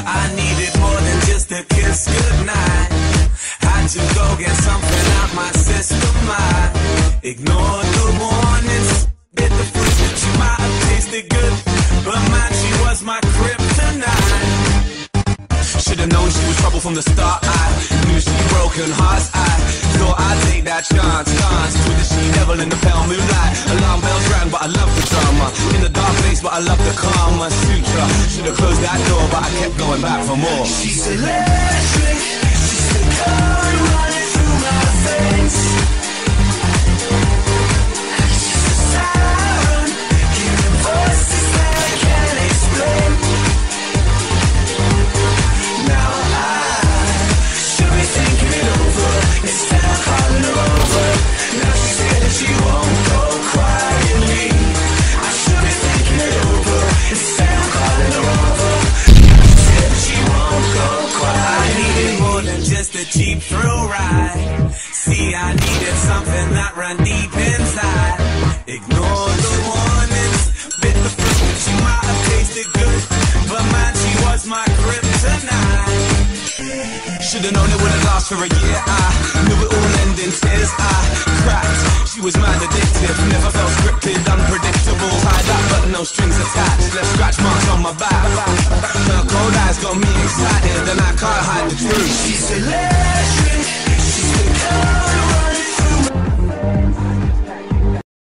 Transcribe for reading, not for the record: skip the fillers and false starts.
I needed more than just a kiss goodnight. Had to go get something out my system. I ignored the warnings, bit the fruit that she might have tasted good, but man, she was my kryptonite. Should've known she was trouble from the start. I knew she broken hearts. I thought I'd take that chance. Dance with the she-devil in the pale moonlight. Alarm bells rang, but I love the drama. In the dark place, but I love the Kama Sutra. Should've closed that door, but I kept going back for more. She's electric. She's the current running through my veins. She's a siren, hearing voices that I can't explain. Now I should be thinking it over instead of calling her over. Now she's scared that she won't go quietly. I should be thinking it over instead of calling her over. Now she's scared that she won't go quietly. I needed more than just a cheap thrill ride. See, I needed something that ran deep inside. Ignored the warnings, bit the fruit that she might have tasted good, but man, she was my kryptonite. Should've known it wouldn't last for a year. I knew it all end in tears. I cracked. She was mad addictive, never felt scripted, unpredictable. Tied up but no strings attached, left scratch marks on my back.